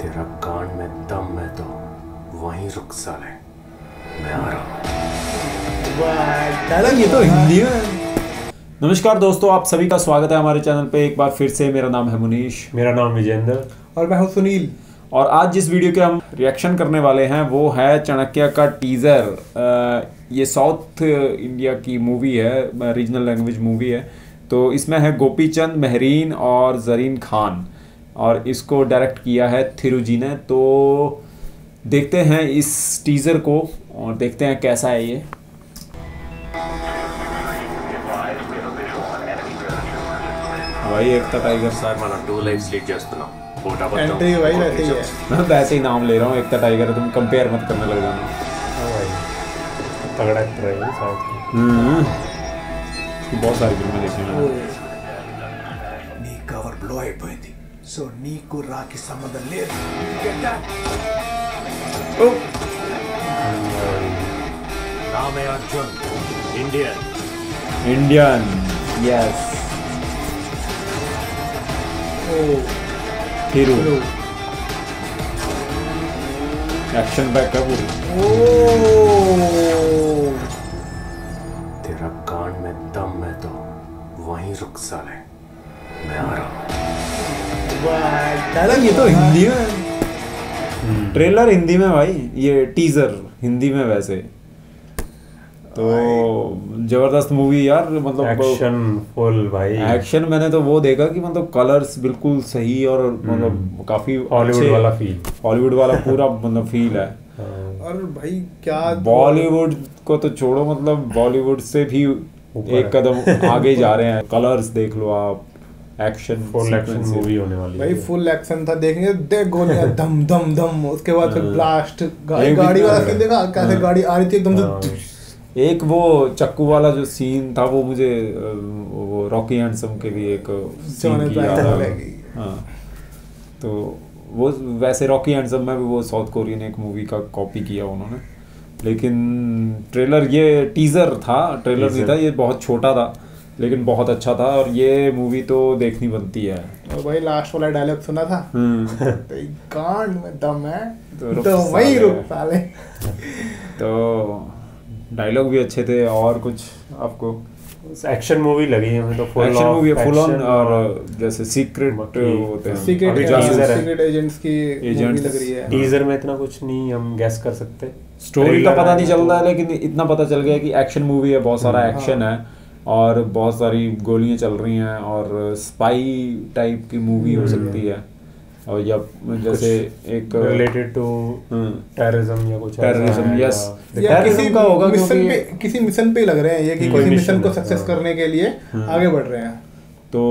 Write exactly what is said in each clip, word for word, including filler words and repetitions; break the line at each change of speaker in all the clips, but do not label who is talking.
तेरा कान में दम है तो वहीं रुक साले, मैं आ रहा हूँ।
ये तो हिंदी में। नमस्कार दोस्तों, आप सभी का स्वागत है हमारे चैनल पे एक बार फिर से। मेरा नाम है मुनीश।
मेरा नाम विजेंद्र
और मैं हूँ सुनील।
और आज जिस वीडियो के हम रिएक्शन करने वाले हैं वो है चाणक्य का टीज़र। ये साउथ इंडिया की मूवी है, रीजनल लैंग्वेज मूवी है। तो इसमें है गोपीचंद, मेहरीन और जरीन खान, और इसको डायरेक्ट किया है थिरु जी ने। तो देखते हैं इस टीज़र को और देखते हैं कैसा है ये। भाई एक टाइगर
సార్ మనం టూ లైఫ్స్ లీడ్ చేస్తున్నాం కోట
एंट्री भाई वैसे ही है।
मैं वैसे ही नाम ले रहा हूँ, एक टाइगर है, तुम कंपेयर मत करने लग जाना।
भाई तगड़ा एक्टर है साउथ का।
हम्म बहुत सारी फिल्में देखी हैं।
నీ కవర్ బ్లో అయిపోయింది, సో నీకు రాకి సంబంధం లేదు।
नाम है Arjun, Indian
Indian yes. Thiru action back है पूरी।
तेरा कान में दम है तो वहीं रुक साले, मैं आ रहा हूँ।
ये तो हिंदी में, ट्रेलर हिंदी में भाई, ये टीजर हिंदी में। वैसे तो जबरदस्त मूवी यार, मतलब
एक्शन फुल भाई।
एक्शन मैंने तो वो देखा कि मतलब कलर्स बिल्कुल सही और मतलब काफी
हॉलीवुड वाला फील,
हॉलीवुड वाला पूरा मतलब फील है।
और भाई क्या
बॉलीवुड को तो छोड़ो, मतलब बॉलीवुड से भी एक कदम आगे जा रहे हैं। कलर्स देख लो आप, एक्शन
फुल एक्शन मूवी होने वाली
भाई, फुल एक्शन था। देखेंगे देख गोलियां धम धम धम, उसके बाद फिर ब्लास्ट, गाड़ी
एक भी-
गाड़ी वाला सीन देखा कैसे गाड़ी आ रही थी एकदम से।
एक वो चक्कू वाला जो सीन था वो मुझे अ, वो रॉकी हैंडसम के भी एक सीन
जॉनी
की
ब्लैक
याद आ
लग
गई।
गई।
हाँ, तो वो वैसे रॉकी हैंडसम में भी वो साउथ कोरियन एक मूवी का कॉपी किया उन्होंने। लेकिन ट्रेलर, ये टीज़र था, ट्रेलर नहीं था, ये बहुत छोटा था लेकिन बहुत अच्छा था। और ये मूवी तो देखनी बनती है।
और भाई लास्ट वाला डायलॉग सुना था, तेरी कान में दम है
तो रुक
तो वहीं
साले।
रुक साले।
तो डायलॉग भी अच्छे थे। और कुछ आपको
एक्शन मूवी लगी है हमें तो। Full
action movie full on,
action
और जैसे सीक्रेट होते हैं,
सीक्रेट
अभी teaser है।
सीक्रेट एजेंट्स की मूवी
Agents।
लग रही है।
टीजर में इतना कुछ नहीं हम गैस कर सकते।
स्टोरी का
Trailer
पता नहीं
आया
चल रहा है,
तो-
लेकिन इतना पता चल गया कि एक्शन मूवी है, बहुत सारा एक्शन है और बहुत सारी गोलियां चल रही हैं और स्पाई टाइप की मूवी हो सकती है। और या जैसे एक
रिलेटेड टू टेररिज्म या कुछ
टेररिज्म, यस,
या
टेररिज्म
किसी
का होगा
मिशन
क्योंकि
पे किसी मिशन पे लग रहे हैं ये कि
कोई
किसी
mission
मिशन को
है,
सक्सेस
हाँ।
करने के लिए आगे बढ़ रहे हैं।
तो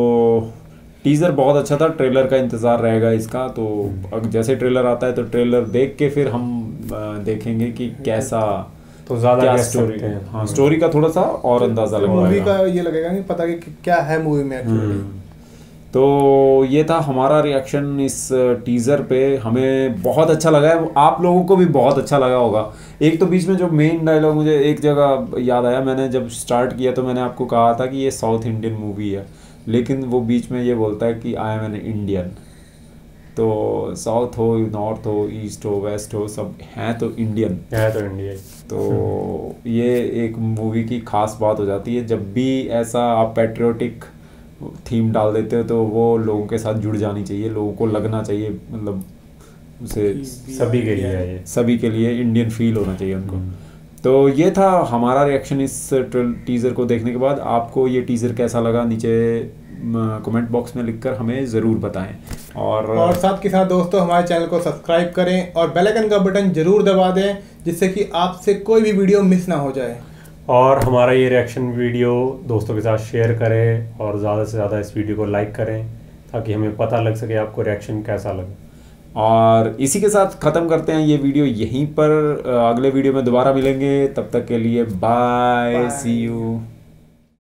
टीज़र बहुत अच्छा था, ट्रेलर का इंतज़ार रहेगा इसका। तो अगर जैसे ट्रेलर आता है तो ट्रेलर देख के फिर हम अ, देखेंगे कि कैसा
तो ज्यादा
क्या
guess
स्टोरी
सकते हैं।
हाँ, स्टोरी का थोड़ा सा और अंदाजा लग
मूवी
पाएगा।
का ये लगेगा कि पता कि क्या है मूवी में एक्चुअली।
तो ये था हमारा रिएक्शन इस टीज़र पे। हमें बहुत अच्छा लगा है, आप लोगों को भी बहुत अच्छा लगा होगा। एक तो बीच में जो मेन डायलॉग मुझे एक जगह याद आया, मैंने जब स्टार्ट किया तो मैंने आपको कहा था कि ये साउथ इंडियन मूवी है, लेकिन वो बीच में ये बोलता है कि आई एम एन इंडियन। तो साउथ हो, नॉर्थ हो, ईस्ट हो, वेस्ट हो, सब हैं तो इंडियन
है तो इंडिया।
तो ये एक मूवी की खास बात हो जाती है। जब भी ऐसा आप पैट्रियोटिक थीम डाल देते हो तो वो लोगों के साथ जुड़ जानी चाहिए, लोगों को लगना चाहिए, मतलब उसे
सभी के लिए है ये।
सभी के लिए इंडियन फील होना चाहिए उनको। तो ये था हमारा रिएक्शन इस टीज़र को देखने के बाद। आपको ये टीज़र कैसा लगा नीचे कमेंट बॉक्स में लिखकर हमें ज़रूर बताएं। और
और साथ के साथ दोस्तों हमारे चैनल को सब्सक्राइब करें और बेल आइकन का बटन जरूर दबा दें, जिससे कि आपसे कोई भी वीडियो मिस ना हो जाए।
और हमारा ये रिएक्शन वीडियो दोस्तों के साथ शेयर करें और ज़्यादा से ज़्यादा इस वीडियो को लाइक करें ताकि हमें पता लग सके आपको रिएक्शन कैसा लगा।
और इसी के साथ ख़त्म करते हैं ये वीडियो यहीं पर। अगले वीडियो में दोबारा मिलेंगे, तब तक के लिए बाय, सी यू।